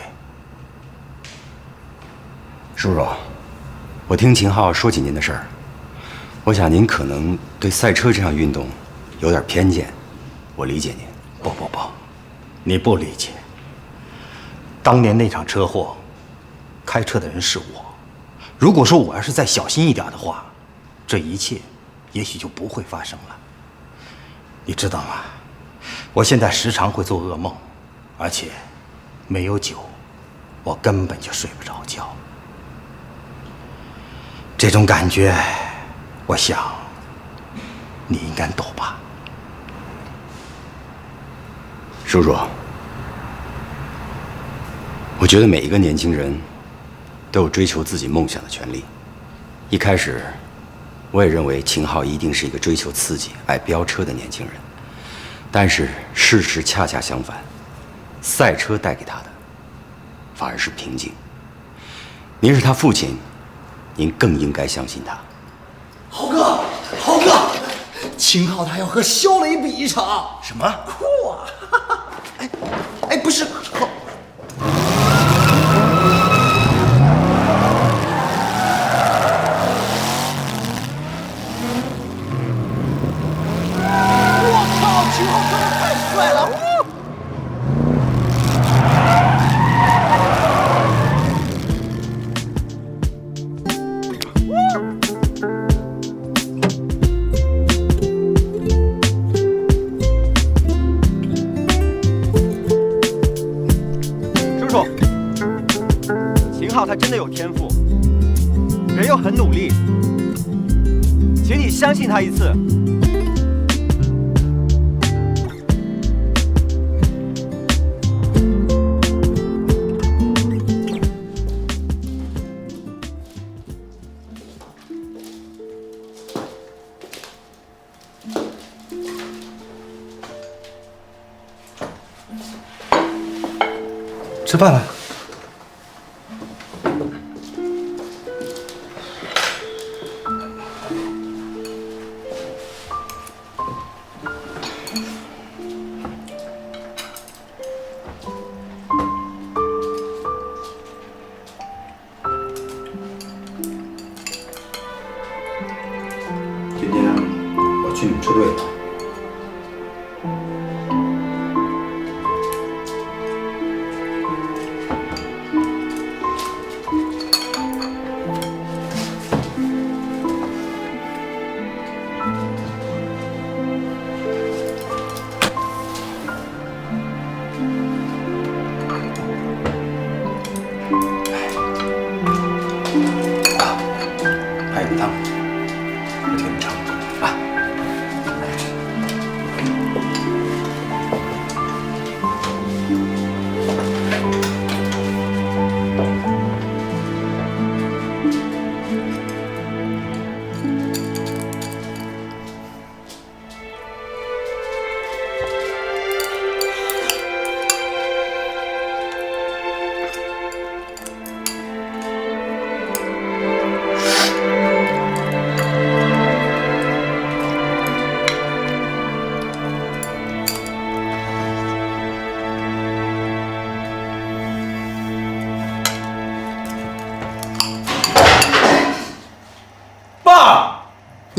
叔叔，我听秦昊说起您的事儿，我想您可能对赛车这项运动有点偏见，我理解您。 不不不。你不理解，当年那场车祸，开车的人是我。如果说我要是再小心一点的话，这一切也许就不会发生了。你知道吗？我现在时常会做噩梦，而且没有酒，我根本就睡不着觉。这种感觉，我想你应该懂吧。 叔叔，我觉得每一个年轻人都有追求自己梦想的权利。一开始，我也认为秦昊一定是一个追求刺激、爱飙车的年轻人，但是事实恰恰相反，赛车带给他的反而是平静。您是他父亲，您更应该相信他。 豪哥，豪哥，秦昊他要和肖磊比一场。 什么？ 酷啊！哎哎，不是，好。我靠，秦昊哥太帅了！ 他真的有天赋，人又很努力，请你相信他一次。 吃饭了。今天我去你们车队了。 还有个汤，我替你尝尝啊。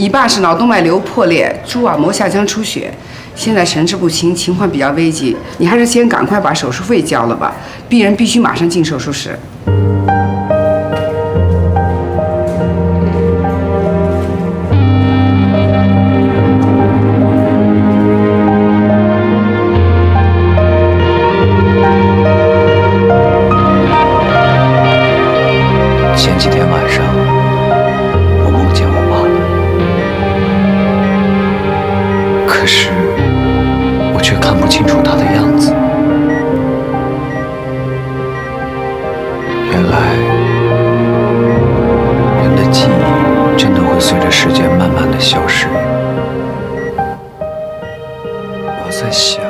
你爸是脑动脉瘤破裂，蛛网膜下腔出血，现在神志不清，情况比较危急。你还是先赶快把手术费交了吧，病人必须马上进手术室。 前几天晚上，我梦见我妈了，可是我却看不清楚她的样子。原来，人的记忆真的会随着时间慢慢的消失。我在想，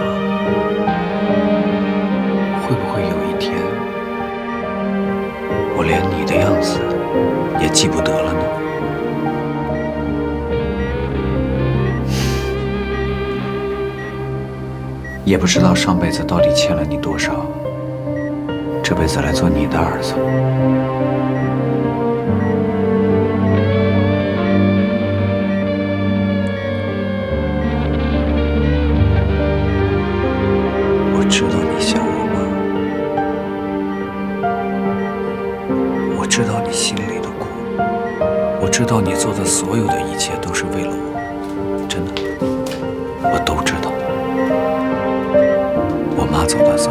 会不会有一天，我连你的样子也记不得了呢？也不知道上辈子到底欠了你多少，这辈子来做你的儿子。我知道你想我妈，我知道你心里的苦，我知道你做的所有的一切都是为了我，真的，我都知道。我妈走得早，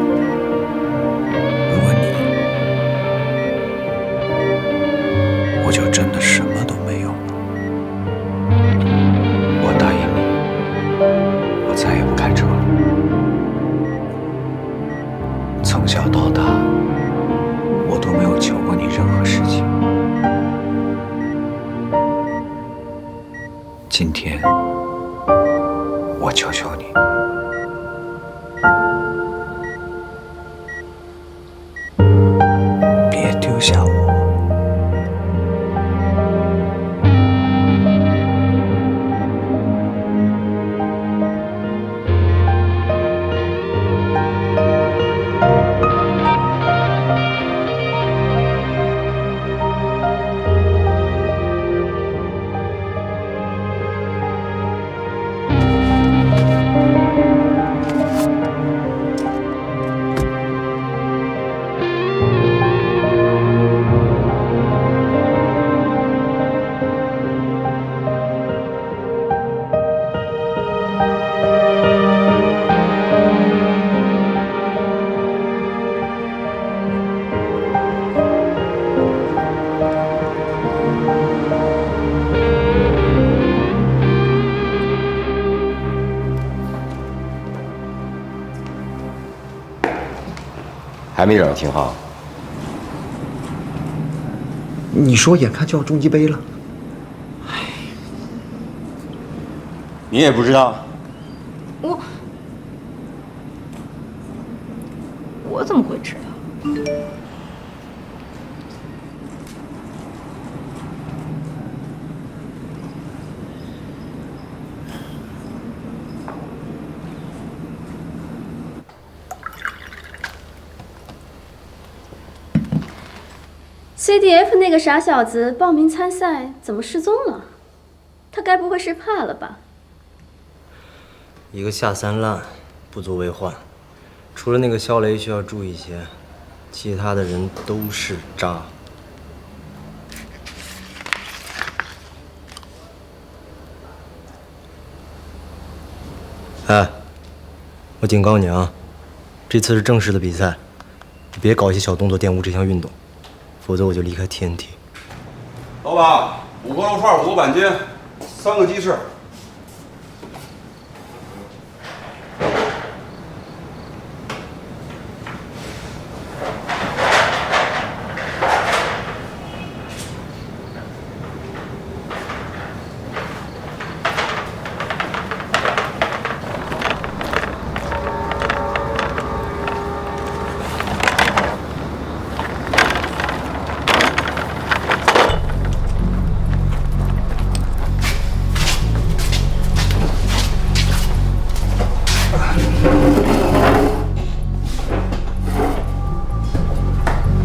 如果你，我就真的什么都没有了。我答应你，我再也不开车了。从小到大，我都没有求过你任何事情。今天，我求求你。 丢下我。 还没让你停好。 你说眼看就要中级杯了， 你也不知道？ 我我怎么会知道？ C D F 那个傻小子报名参赛，怎么失踪了？他该不会是怕了吧？ 一个下三滥，不足为患。除了那个肖雷需要注意些，其他的人都是渣。哎，我警告你啊，这次是正式的比赛，你别搞一些小动作玷污这项运动。 否则我就离开 T N T。 老板，五个肉串，五个板筋，三个鸡翅。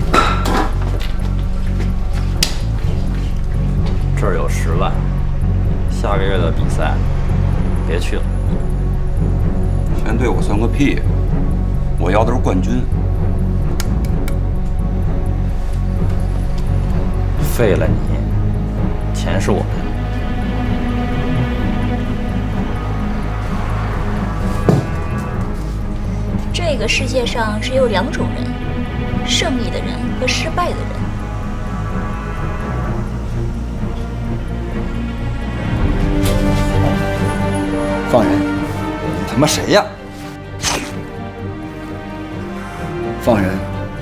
这儿有十万， 下个月的比赛，别去了。 钱对我算个屁，我要的是冠军。 废了你，钱是我的。 这个世界上只有两种人：胜利的人和失败的人。 放人！你他妈谁呀？放人！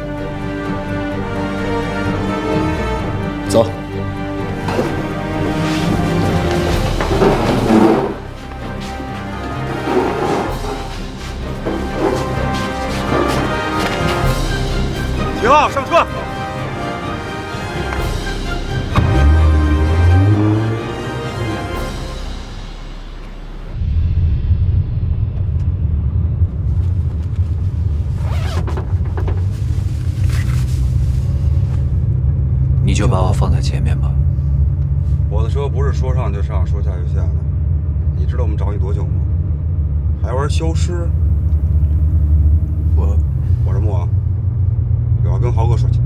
走。 停好，上车。 你就把我放在前面吧。 我的车不是说上就上，说下就下的。你知道我们找你多久吗？还玩消失？ 我我是木王，有话跟豪哥说去。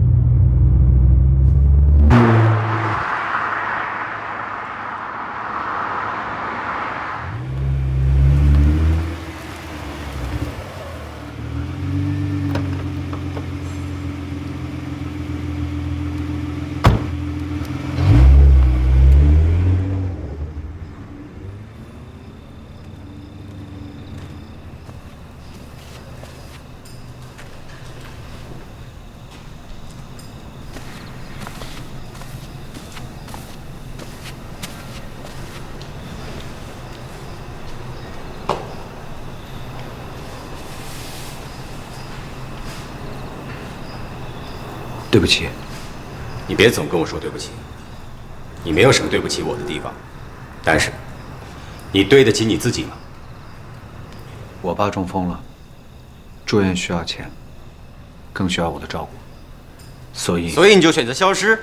对不起， 你别总跟我说对不起，你没有什么对不起我的地方，但是，你对得起你自己吗？ 我爸中风了，住院需要钱，更需要我的照顾，所以所以你就选择消失？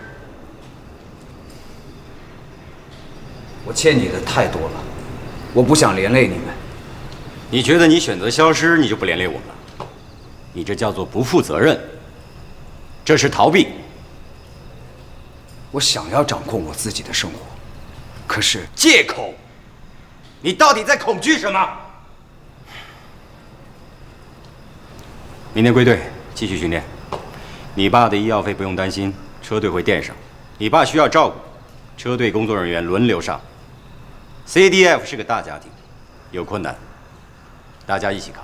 我欠你的太多了，我不想连累你们。 你觉得你选择消失，你就不连累我了？你这叫做不负责任。 这是逃避。 我想要掌控我自己的生活，可是借口。你到底在恐惧什么？明天归队继续训练。你爸的医药费不用担心，车队会垫上。你爸需要照顾，车队工作人员轮流上。C D F 是个大家庭，有困难，大家一起扛。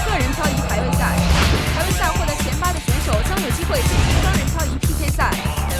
会进行双人漂移 P K 赛。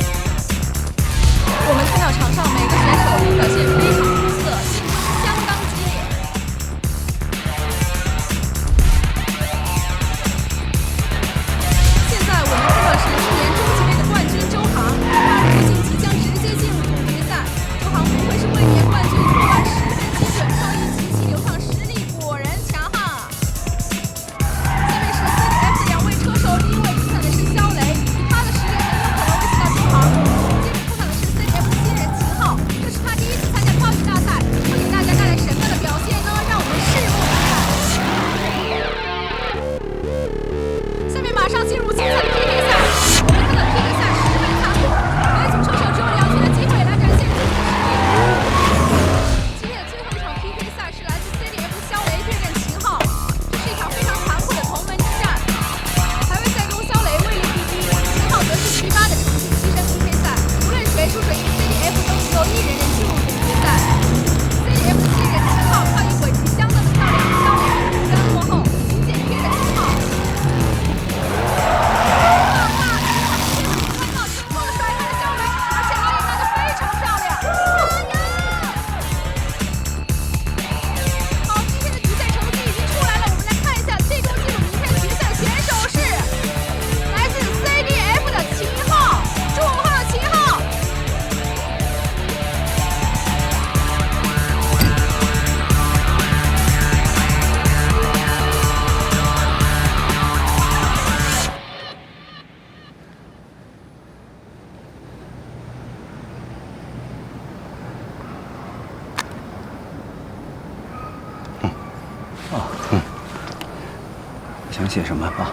想写什么吧？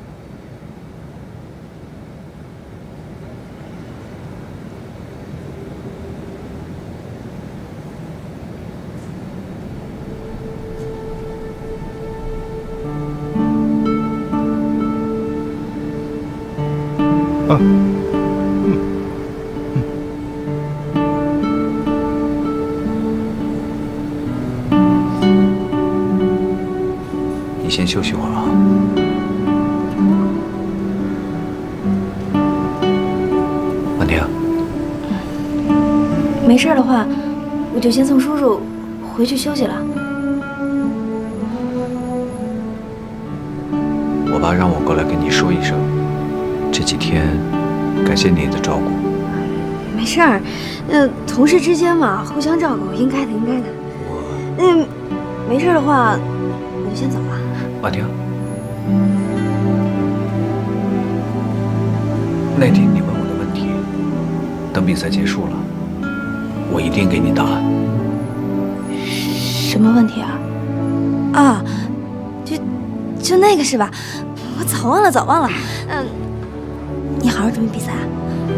嗯。 你先休息会儿啊。婉婷， 没事的话，我就先送叔叔回去休息了。 我爸让我过来跟你说一声，这几天感谢你的照顾。 没事儿，呃，同事之间嘛，互相照顾，应该的，应该的。嗯，没事的话，我就先走了。 婉婷，那天你问我的问题，等比赛结束了，我一定给你答案。 什么问题啊？啊，就就那个是吧？我早忘了，早忘了。嗯，你好好准备比赛啊。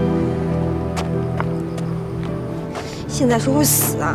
现在说会死啊！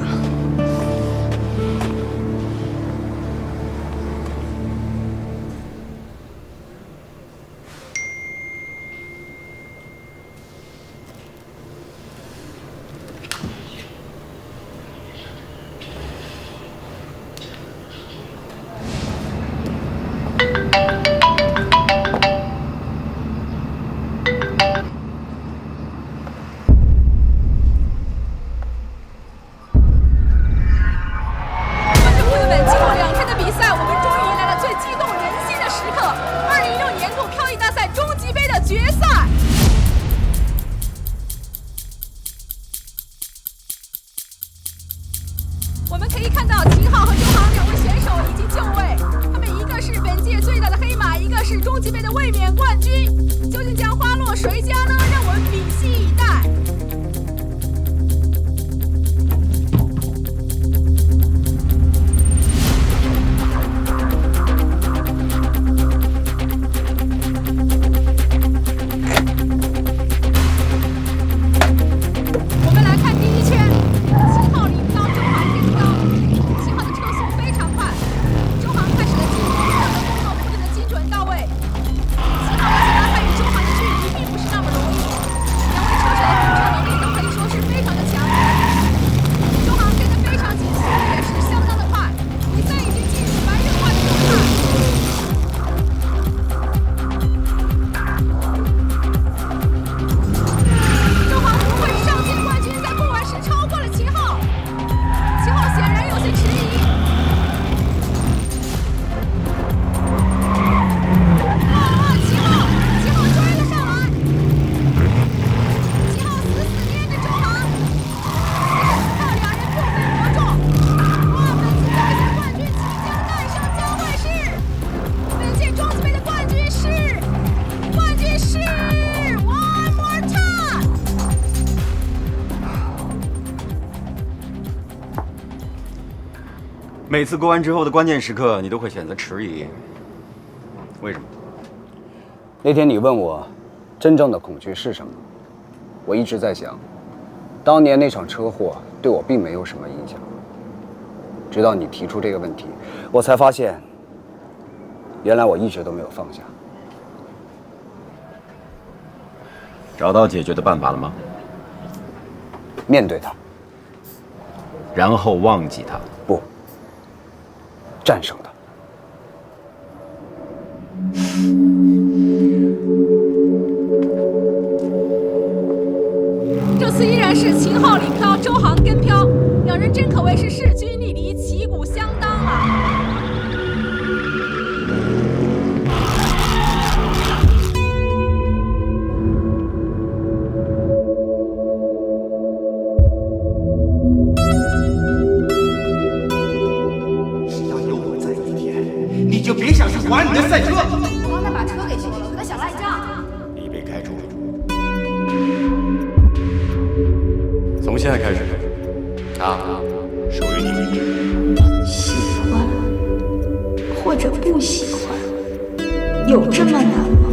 我们可以看到秦昊和周航两位选手已经就位，他们一个是本届最大的黑马，一个是中级杯的卫冕冠军，究竟将花落谁家呢？让我们屏息以待。 每次过完之后的关键时刻，你都会选择迟疑，为什么？ 那天你问我，真正的恐惧是什么？我一直在想，当年那场车祸对我并没有什么影响。直到你提出这个问题，我才发现，原来我一直都没有放下。 找到解决的办法了吗？ 面对它， 然后忘记它。 不。 战胜他。 这次依然是秦昊领飘，周航跟飘，两人真可谓是势均力敌，旗鼓相当啊！ 就别想去管你的赛车。 我帮他把车给修了，可他想赖账。 你被开除了。从现在开始，他属于你。 喜欢，或者不喜欢， 有这么难吗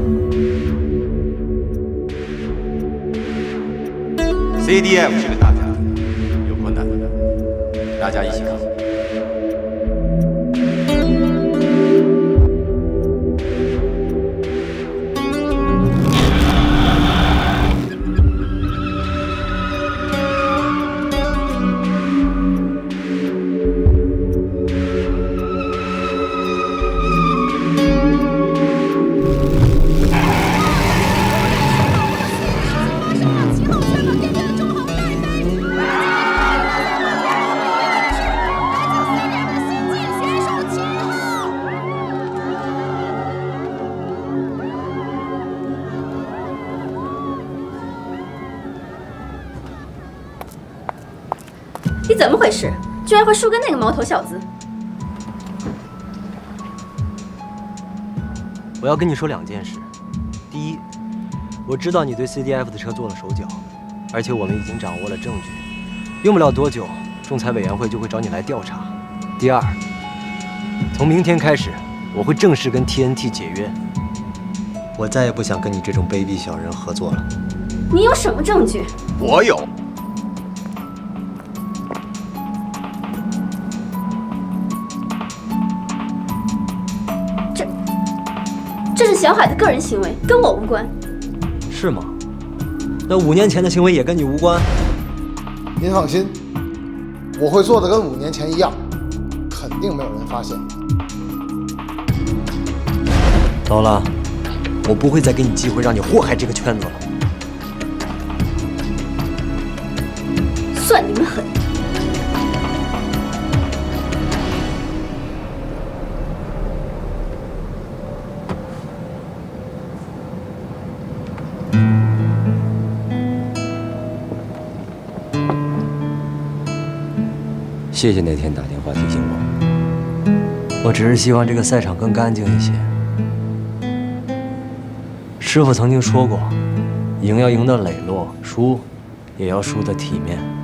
？C D F 是个大家，有困难大家一起克服。 你怎么回事？居然会输给那个毛头小子！ 我要跟你说两件事。第一，我知道你对 C D F 的车做了手脚，而且我们已经掌握了证据，用不了多久，仲裁委员会就会找你来调查。第二，从明天开始，我会正式跟 T N T 解约。我再也不想跟你这种卑鄙小人合作了。 你有什么证据？ 我有。 这是小海的个人行为，跟我无关。 是吗？那五年前的行为也跟你无关？ 您放心，我会做的跟五年前一样，肯定没有人发现。 糟了，我不会再给你机会让你祸害这个圈子了。 算你们狠！ 谢谢那天打电话提醒我。 我只是希望这个赛场更干净一些。师傅曾经说过，赢要赢得磊落，输也要输得体面。